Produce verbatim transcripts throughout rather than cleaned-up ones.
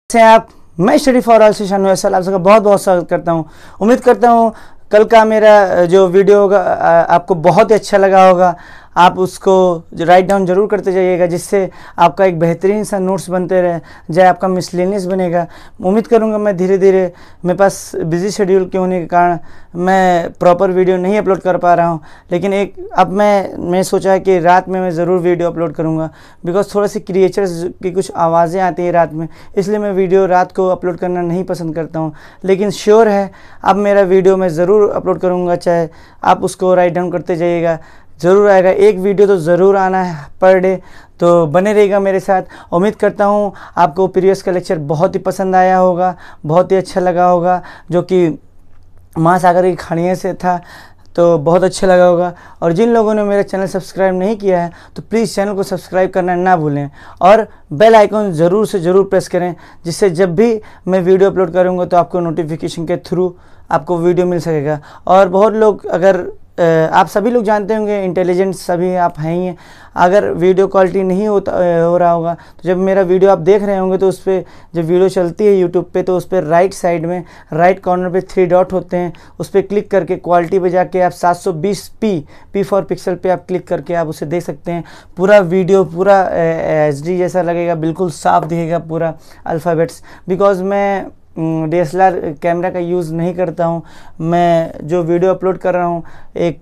से आप मैं स्टडी फॉर ऑल से शानू असल आप सबका बहुत बहुत स्वागत करता हूं। उम्मीद करता हूं कल का मेरा जो वीडियो होगा आपको बहुत ही अच्छा लगा होगा। आप उसको राइट डाउन जरूर करते जाइएगा, जिससे आपका एक बेहतरीन सा नोट्स बनते रहे, जाए आपका मिसलेनियस बनेगा। उम्मीद करूंगा मैं धीरे धीरे, मेरे पास बिजी शेड्यूल के होने के कारण मैं प्रॉपर वीडियो नहीं अपलोड कर पा रहा हूं, लेकिन एक अब मैं मैं सोचा है कि रात में मैं ज़रूर वीडियो अपलोड करूंगा। बिकॉज थोड़ा सी क्रिएचर्स की कुछ आवाज़ें आती हैं रात में, इसलिए मैं वीडियो रात को अपलोड करना नहीं पसंद करता हूँ। लेकिन श्योर है अब मेरा वीडियो मैं ज़रूर अपलोड करूँगा, चाहे आप उसको राइट डाउन करते जाइएगा, ज़रूर आएगा। एक वीडियो तो ज़रूर आना है पर डे, तो बने रहेगा मेरे साथ। उम्मीद करता हूँ आपको प्रीवियस का लेक्चर बहुत ही पसंद आया होगा, बहुत ही अच्छा लगा होगा, जो कि महासागर की खाड़ियों से था, तो बहुत अच्छा लगा होगा। और जिन लोगों ने मेरा चैनल सब्सक्राइब नहीं किया है तो प्लीज़ चैनल को सब्सक्राइब करना ना भूलें, और बेल आइकन ज़रूर से ज़रूर प्रेस करें, जिससे जब भी मैं वीडियो अपलोड करूँगा तो आपको नोटिफिकेशन के थ्रू आपको वीडियो मिल सकेगा। और बहुत लोग, अगर आप सभी लोग जानते होंगे, इंटेलिजेंट सभी आप हैं ही, अगर वीडियो क्वालिटी नहीं होता हो रहा होगा तो जब मेरा वीडियो आप देख रहे होंगे तो उस पर जब वीडियो चलती है यूट्यूब पे, तो उस पर राइट साइड में राइट कॉर्नर पे थ्री डॉट होते हैं, उस पर क्लिक करके क्वालिटी पे जाके आप सात सौ बीस पी पी फॉर पिक्सल पे आप क्लिक करके आप उसे देख सकते हैं। पूरा वीडियो पूरा एच डी जैसा लगेगा, बिल्कुल साफ दिखेगा पूरा अल्फ़ाबेट्स। बिकॉज मैं D S L R camera का यूज़ नहीं करता हूँ, मैं जो वीडियो अपलोड कर रहा हूँ एक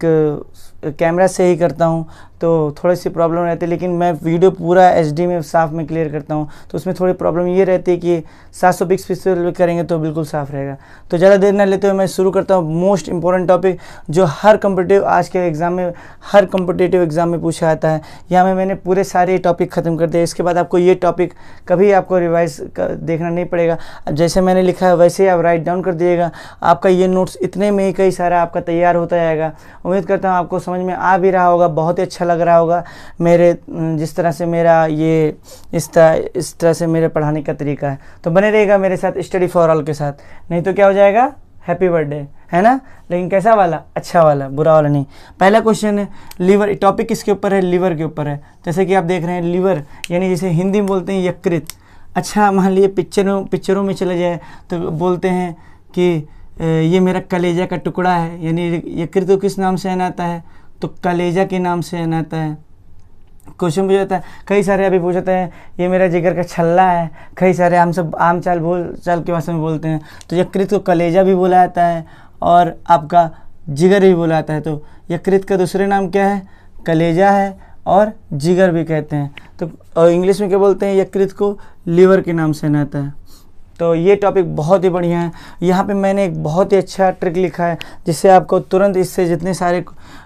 कैमरा से ही करता हूँ, तो थोड़ी सी प्रॉब्लम रहती है। लेकिन मैं वीडियो पूरा एच डी में साफ में क्लियर करता हूँ, तो उसमें थोड़ी प्रॉब्लम ये रहती है कि सात सौ पिक्सल करेंगे तो बिल्कुल साफ़ रहेगा। तो ज़्यादा देर ना लेते हुए मैं शुरू करता हूँ मोस्ट इंपॉर्टेंट टॉपिक, जो हर कम्पिटिटिव आज के एग्ज़ाम में हर कम्पिटिटिव एग्ज़ाम में पूछा जाता है। यहाँ में मैंने पूरे सारे टॉपिक ख़त्म कर दिए, इसके बाद आपको ये टॉपिक कभी आपको रिवाइज देखना नहीं पड़ेगा। अब जैसे मैंने लिखा है वैसे ही आप राइट डाउन कर दिएगा, आपका ये नोट्स इतने में ही कई सारा आपका तैयार होता जाएगा। उम्मीद करता हूँ आपको समझ में आ भी रहा होगा, बहुत ही अच्छा लग रहा होगा मेरे जिस तरह से मेरा ये इस तरह इस तरह से मेरे पढ़ाने का तरीका है। तो बने रहेगा मेरे साथ स्टडी फॉर ऑल के साथ, नहीं तो क्या हो जाएगा, हैप्पी बर्थडे है ना। लेकिन कैसा वाला, अच्छा वाला, बुरा वाला नहीं। पहला क्वेश्चन है लीवर, टॉपिक किसके ऊपर है, लीवर के ऊपर है। जैसे कि आप देख रहे हैं लीवर यानी जैसे हिंदी में बोलते हैं यकृत। अच्छा मान लीजिए पिक्चरों पिक्चरों में चले जाए तो बोलते हैं कि ये मेरा कलेजा का टुकड़ा है, यानी यकृत को किस नाम से अनाता है, तो कलेजा के नाम से अनाता है। क्वेश्चन पूछा जाता है, कई सारे अभी पूछते हैं ये मेरा जिगर का छल्ला है, कई सारे हम सब आम चाल बोल चाल के भाषा में बोलते हैं। तो यकृत को कलेजा भी बोला जाता है और आपका जिगर भी बोला जाता है। तो यकृत का दूसरे नाम क्या है, कलेजा है, और जिगर भी कहते हैं। तो और इंग्लिश में क्या बोलते हैं, यकृत को लीवर के नाम से अनाता है। तो ये टॉपिक बहुत ही बढ़िया है। यहाँ पे मैंने एक बहुत ही अच्छा ट्रिक लिखा है, जिससे आपको तुरंत इससे जितने सारे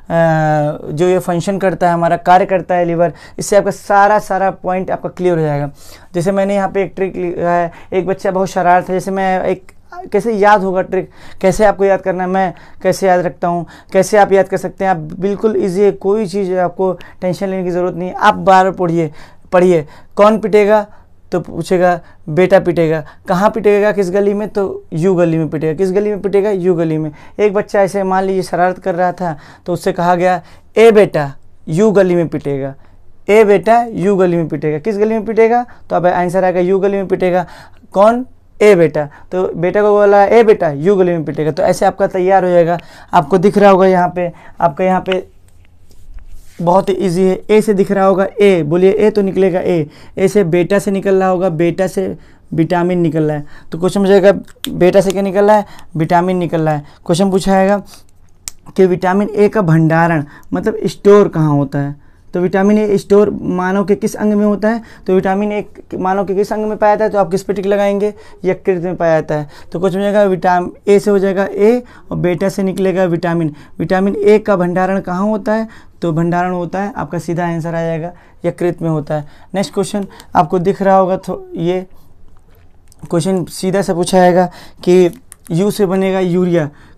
जो ये फंक्शन करता है, हमारा कार्य करता है लीवर, इससे आपका सारा सारा पॉइंट आपका क्लियर हो जाएगा। जैसे मैंने यहाँ पे एक ट्रिक लिखा है, एक बच्चा बहुत शरारत है, जैसे मैं एक कैसे याद होगा ट्रिक, कैसे आपको याद करना है, मैं कैसे याद रखता हूँ, कैसे आप याद कर सकते हैं। आप बिल्कुल ईजी है, कोई चीज़ आपको टेंशन लेने की ज़रूरत नहीं है। आप बार पढ़िए पढ़िए कौन पिटेगा, तो पूछेगा बेटा पिटेगा, कहाँ पिटेगा, किस गली में, तो यू गली में पिटेगा, किस गली में पिटेगा, यू गली में। एक बच्चा ऐसे मान लीजिए शरारत कर रहा था, तो उससे कहा गया ए बेटा यू गली में पिटेगा, ए बेटा यू गली में पिटेगा, किस गली में पिटेगा, तो अब आंसर आएगा यू गली में पिटेगा। कौन, ए बेटा, तो बेटा को बोला ए बेटा यू गली में पिटेगा। तो ऐसे आपका तैयार हो जाएगा। आपको दिख रहा होगा यहाँ पे, आपका यहाँ पे बहुत ही ईजी है। ए से दिख रहा होगा, ए बोलिए, ए तो निकलेगा ए, ए से बेटा से निकल रहा होगा, बेटा से विटामिन निकल रहा है। तो क्वेश्चन पूछेगा बेटा से क्या निकल रहा है, विटामिन निकल रहा है। क्वेश्चन पूछा जाएगा कि विटामिन ए का भंडारण मतलब स्टोर कहाँ होता है, तो विटामिन ए स्टोर मानव के किस अंग में होता है, तो विटामिन ए मानव के किस अंग में पाया जाता है, तो आप किस पे टिक लगाएंगे, यकृत में पाया जाता है। तो कुछ हो जाएगा विटामिन ए से हो जाएगा ए, और बेटा से निकलेगा विटामिन। विटामिन ए का भंडारण कहाँ होता है, तो भंडारण होता है आपका सीधा आंसर आ जाएगा यकृत में होता है। नेक्स्ट क्वेश्चन आपको दिख रहा होगा, तो ये क्वेश्चन सीधा से पूछा जाएगा कि यू से बनेगा यूरिया,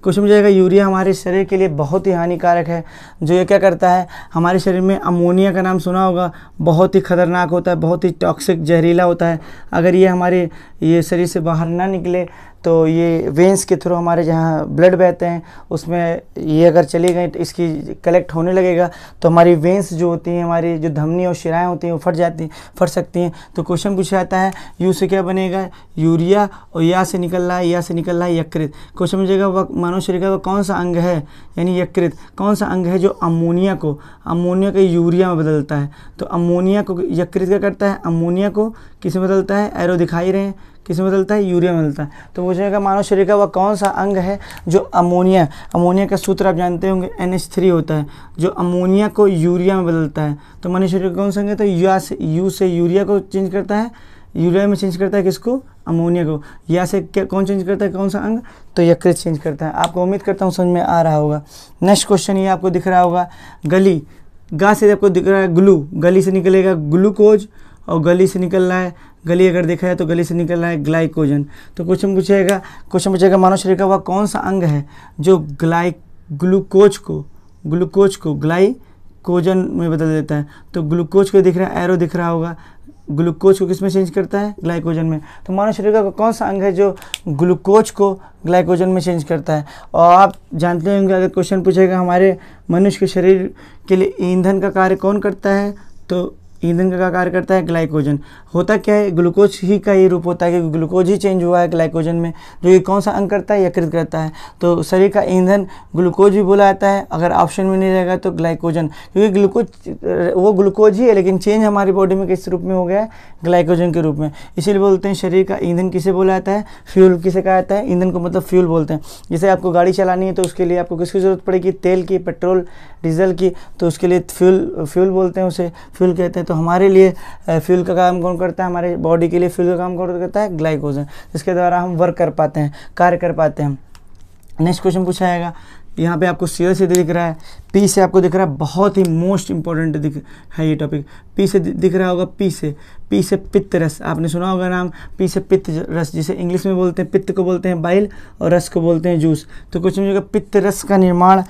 क्वेश्चन पूछा जाएगा यूरिया हमारे शरीर के लिए बहुत ही हानिकारक है। जो ये क्या करता है, हमारे शरीर में अमोनिया का नाम सुना होगा, बहुत ही खतरनाक होता है, बहुत ही टॉक्सिक जहरीला होता है। अगर ये हमारे ये शरीर से बाहर ना निकले तो ये वेंस के थ्रू हमारे जहाँ ब्लड बहते हैं उसमें ये अगर चली गई तो इसकी कलेक्ट होने लगेगा तो हमारी वेंस जो होती हैं, हमारी जो धमनी और शिराएँ होती हैं वो फट जाती फट सकती हैं। तो क्वेश्चन पूछा जाता है यू से क्या बनेगा, यूरिया, और या से निकल रहा है या से निकल रहा है यकृत। क्वेश्चन पूछेगा वह मानव शरीर का वह कौन सा अंग है, यानी यकृत कौन सा अंग है जो अमोनिया को अमोनिया को यूरिया में बदलता है। तो अमोनिया को यकृत क्या करता है, अमोनिया को किस में बदलता है, एरो दिखाई रहे हैं, किस में बदलता है, यूरिया में बदलता है। तो पूछेगा मानव शरीर का वह कौन सा अंग है जो अमोनिया अमोनिया का सूत्र आप जानते होंगे एन एच थ्री होता है, जो अमोनिया को यूरिया में बदलता है। तो मानव शरीर का कौन सा अंग है, तो या से यू से यूरिया को चेंज करता है, यूरिया में चेंज करता है किसको, अमोनिया को। या से क्या कौन चेंज करता है, कौन सा अंग, तो यकृत चेंज करता है। आपको उम्मीद करता हूँ समझ में आ रहा होगा। नेक्स्ट क्वेश्चन ये आपको दिख रहा होगा, गली, गा से आपको दिख रहा है ग्लू, गली से निकलेगा ग्लूकोज, और गली से निकल रहा है, गली अगर देखा है तो गली से निकल रहा है ग्लाइकोजन। तो क्वेश्चन पूछेगा क्वेश्चन पूछेगा मानव शरीर का वह कौन सा अंग है जो ग्लाई ग्लूकोज को ग्लूकोज को ग्लाइकोजन में बदल देता है। तो ग्लूकोज को दिख रहा है, एरो दिख रहा होगा, ग्लूकोज को किस में चेंज करता है, ग्लाइकोजन में। तो मानव शरीर का कौन सा अंग है जो ग्लूकोज को ग्लाइकोजन में चेंज करता है। और आप जानते होंगे अगर क्वेश्चन पूछेगा हमारे मनुष्य के शरीर के लिए ईंधन का कार्य कौन करता है, तो ईंधन का कार्य करता है ग्लाइकोजन। होता क्या है, ग्लूकोज ही का ये रूप होता है कि ग्लूकोज ही चेंज हुआ है ग्लाइकोजन में, जो ये कौन सा अंग करता है, यकृत करता है। तो शरीर का ईंधन ग्लूकोज भी बोला जाता है, अगर ऑप्शन में नहीं रहेगा तो ग्लाइकोजन, क्योंकि ग्लूकोज वो ग्लूकोज ही है लेकिन चेंज हमारी बॉडी में किस रूप में हो गया है, ग्लाइकोजन के रूप में। इसीलिए बोलते हैं शरीर का ईंधन किसे बोला जाता है, फ्यूल किसे कहा जाता है, ईंधन को मतलब फ्यूल बोलते हैं। जैसे आपको गाड़ी चलानी है तो उसके लिए आपको किसकी ज़रूरत पड़ेगी, तेल की, पेट्रोल डीजल की, तो उसके लिए फ्यूल फ्यूल बोलते हैं, उसे फ्यूल कहते हैं। तो हमारे लिए फ्यूल का काम कौन करता है, हमारे बॉडी के लिए फ्यूल का काम कौन करता है, ग्लाइकोजन, जिसके द्वारा हम वर्क कर पाते हैं, कार्य कर पाते हैं। नेक्स्ट क्वेश्चन पूछा जाएगा, यहाँ पे आपको सीधा सीधा दिख रहा है, पी से आपको दिख रहा है, बहुत ही मोस्ट इंपॉर्टेंट दिख है ये टॉपिक। पी से दिख रहा होगा, पी से पी से पित्त रस, आपने सुना होगा नाम, पी से पित्त रस, जिसे इंग्लिश में बोलते हैं, पित्त को बोलते हैं बाइल और रस को बोलते हैं जूस। तो क्वेश्चन पूछेगा पित्त रस का निर्माण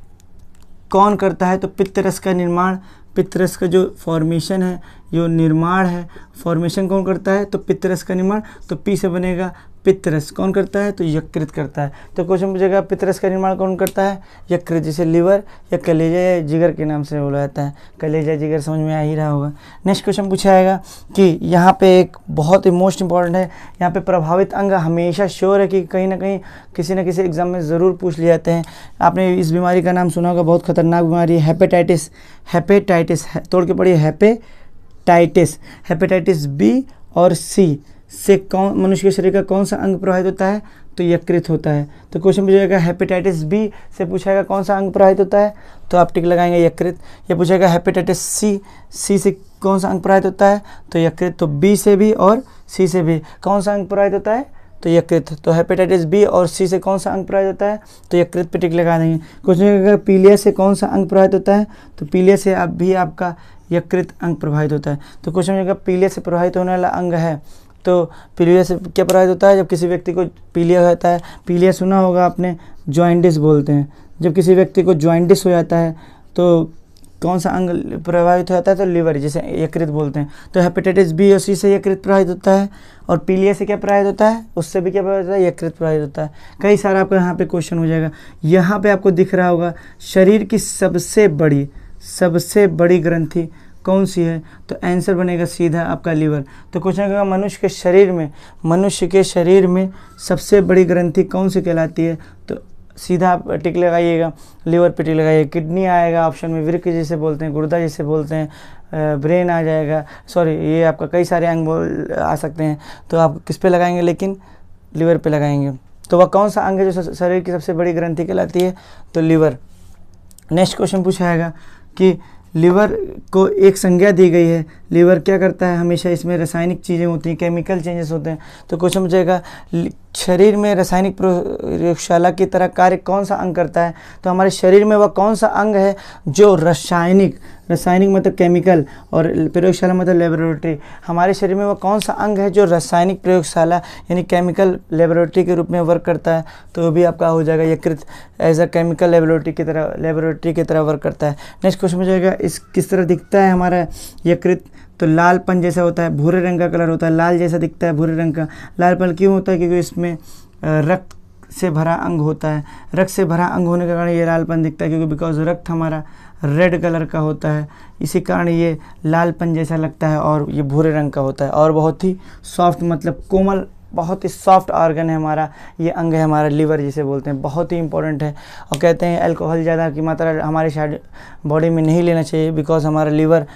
कौन करता है, तो पित्त रस का निर्माण, पित्त रस का जो फॉर्मेशन है, जो निर्माण है, फॉर्मेशन कौन करता है, तो पित्त रस का निर्माण, तो पी से बनेगा पित्त रस, कौन करता है, तो यकृत करता है। तो क्वेश्चन पूछेगा पित्त रस का निर्माण कौन करता है, यकृत, जिसे लीवर या कलेजा या जिगर के नाम से बोला जाता है, कलेजा जिगर समझ में आ ही रहा होगा। नेक्स्ट क्वेश्चन पूछा जाएगा कि यहाँ पे एक बहुत ही मोस्ट इंपॉर्टेंट है, यहाँ पे प्रभावित अंग हमेशा श्योर है कि कहीं ना कहीं किसी न किसी एग्जाम में ज़रूर पूछ लिए जाते हैं। आपने इस बीमारी का नाम सुना होगा, बहुत खतरनाक बीमारी है, हेपेटाइटिस, हेपेटाइटिस तोड़ के पढ़िए, हेपेटाइटिस, हेपेटाइटिस बी और सी से कौन मनुष्य के शरीर का कौन सा अंग प्रभावित होता है, तो यकृत होता है। तो क्वेश्चन पूछेगा हेपेटाइटिस बी से पूछेगा कौन सा अंग प्रभावित होता है, तो आप टिक लगाएंगे यकृत। ये पूछेगा हेपेटाइटिस सी, सी से कौन सा अंग प्रभावित होता है, तो यकृत। तो बी से भी और सी से भी कौन सा अंग प्रभावित होता है, तो यकृत। तो हेपेटाइटिस बी और सी से कौन सा अंग प्रभावित होता है, तो यकृत पे टिक लगा देंगे। क्वेश्चन पीलिया से कौन सा अंग प्रभावित होता है, तो पीलिया से अब भी आपका यकृत अंग प्रभावित होता है। तो क्वेश्चन पीलिया से प्रभावित होने वाला अंग है, तो पीलिया से क्या प्रभावित होता है, जब किसी व्यक्ति को पीलिया होता है, पीलिया सुना होगा आपने, जॉइंटिस बोलते हैं। जब किसी व्यक्ति को जॉइंटिस हो जाता है तो कौन सा अंग प्रभावित हो जाता है, तो लीवर, जिसे यकृत बोलते हैं। तो हेपेटाइटिस बी और सी से यकृत प्रभावित होता है, और पीलिया से क्या प्रभावित होता है, उससे भी क्या प्रभावित होता है, यकृत प्रभावित होता है। कई सारा आपको यहाँ पे क्वेश्चन हो जाएगा। यहाँ पे आपको दिख रहा होगा शरीर की सबसे बड़ी सबसे बड़ी ग्रंथि कौन सी है, तो आंसर बनेगा सीधा आपका लीवर। तो क्वेश्चन का मनुष्य के शरीर में मनुष्य के शरीर में सबसे बड़ी ग्रंथि कौन सी कहलाती है, तो सीधा आप टिक लगाइएगा, लीवर पे टिक लगाइए। किडनी आएगा ऑप्शन में, वृक्क जिसे बोलते हैं, गुर्दा जिसे बोलते हैं, ब्रेन आ जाएगा, सॉरी ये आपका कई सारे अंग बोल आ सकते हैं। तो आप किस पे लगाएंगे, लेकिन लीवर पे लगाएंगे। तो वह कौन सा अंग है जो शरीर की सबसे बड़ी ग्रंथि कहलाती है, तो लीवर। नेक्स्ट क्वेश्चन पूछा जाएगा कि लीवर को एक संज्ञा दी गई है, लीवर क्या करता है, हमेशा इसमें रासायनिक चीज़ें होती हैं, केमिकल चेंजेस होते हैं। तो क्वेश्चन पूछेगा शरीर में रासायनिक प्रयोगशाला की तरह कार्य कौन सा अंग करता है, तो हमारे शरीर में वह कौन सा अंग है जो रासायनिक रासायनिक मतलब केमिकल और प्रयोगशाला मतलब लेबोरेटरी। हमारे शरीर में वो कौन सा अंग है जो रासायनिक प्रयोगशाला यानी केमिकल लेबोरेटरी के रूप में वर्क करता है, तो वो भी आपका हो जाएगा यकृत एज अ केमिकल लेबोरेटरी की तरह लेबोरेटरी की तरह वर्क करता है। नेक्स्ट क्वेश्चन हो जाएगा, इस किस तरह दिखता है हमारा यकृत, तो लालपन जैसा होता है, भूरे रंग का कलर होता है, लाल जैसा दिखता है, भूरे रंग का। लालपन क्यों होता है? क्योंकि इसमें रक्त से भरा अंग होता है। रक्त से भरा अंग होने के कारण ये लालपन दिखता है, क्योंकि बिकॉज रक्त हमारा रेड कलर का होता है, इसी कारण ये लालपन जैसा लगता है और ये भूरे रंग का होता है। और बहुत ही सॉफ्ट मतलब कोमल, बहुत ही सॉफ्ट ऑर्गन है हमारा, ये अंग है हमारा लीवर जिसे बोलते हैं, बहुत ही इंपॉर्टेंट है। और कहते हैं अल्कोहल ज़्यादा की मात्रा हमारे शायद बॉडी में नहीं लेना चाहिए, बिकॉज हमारा लीवर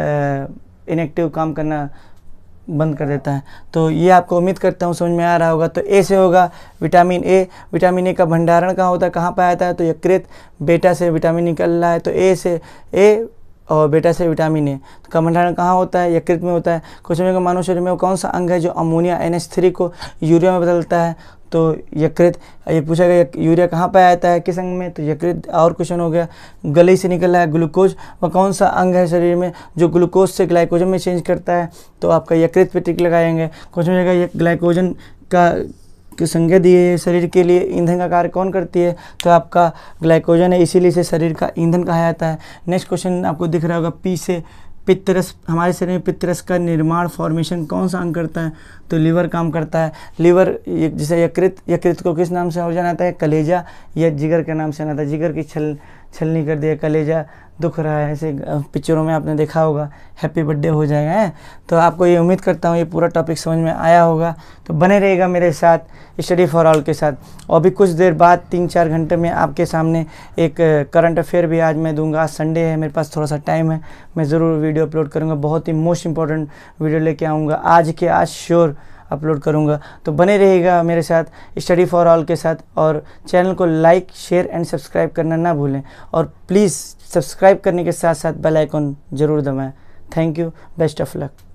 इनएक्टिव काम करना बंद कर देता है। तो ये आपको उम्मीद करता हूँ समझ में आ रहा होगा। तो ए से होगा विटामिन ए। विटामिन ए का भंडारण कहाँ होता है, कहाँ पाया जाता है, तो यकृत। बेटा से विटामिन निकल रहा है, तो ए से ए और बेटा से विटामिन ए का भंडारण कहाँ होता है, यकृत में होता है। क्वेश्चन का मानव शरीर में वो कौन सा अंग है जो अमोनिया एन एच थ्री को यूरिया में बदलता है, तो यकृत। ये पूछा गया यूरिया कहाँ पाया जाता है, किस अंग में, तो यकृत। और क्वेश्चन हो गया, गले से निकल रहा है ग्लूकोज, वह कौन सा अंग है शरीर में जो ग्लूकोज से ग्लाइकोजन में चेंज करता है, तो आपका यकृत पे टिक लगाएंगे। क्वेश्चन हो जाएगा ग्लाइकोजन का की संज्ञा दी है शरीर के लिए ईंधन का कार्य कौन करती है, तो आपका ग्लाइकोजन है, इसीलिए इसे शरीर का ईंधन कहा जाता है। नेक्स्ट क्वेश्चन आपको दिख रहा होगा पी से, पित्तरस। हमारे शरीर में पित्तरस का निर्माण फॉर्मेशन कौन सा अंग करता है, तो लीवर काम करता है। लीवर जिसे यकृत, यकृत को किस नाम से और जाना जाता है, कलेजा या जिगर के नाम से जाना जाता है। जिगर की छल छलनी कर दिया, कलेजा दुख रहा है, ऐसे पिक्चरों में आपने देखा होगा, हैप्पी बर्थडे हो जाएगा है। तो आपको ये उम्मीद करता हूँ ये पूरा टॉपिक समझ में आया होगा। तो बने रहेगा मेरे साथ स्टडी फॉर ऑल के साथ। और भी कुछ देर बाद तीन चार घंटे में आपके सामने एक करंट अफेयर भी आज मैं दूंगा। आज संडे है, मेरे पास थोड़ा सा टाइम है, मैं ज़रूर वीडियो अपलोड करूँगा। बहुत ही मोस्ट इंपॉर्टेंट वीडियो लेके आऊँगा, आज के आज श्योर अपलोड करूँगा। तो बने रहेगा मेरे साथ स्टडी फॉर ऑल के साथ, और चैनल को लाइक शेयर एंड सब्सक्राइब करना ना भूलें, और प्लीज़ सब्सक्राइब करने के साथ साथ बेल आइकन ज़रूर दबाएं। Thank you, best of luck.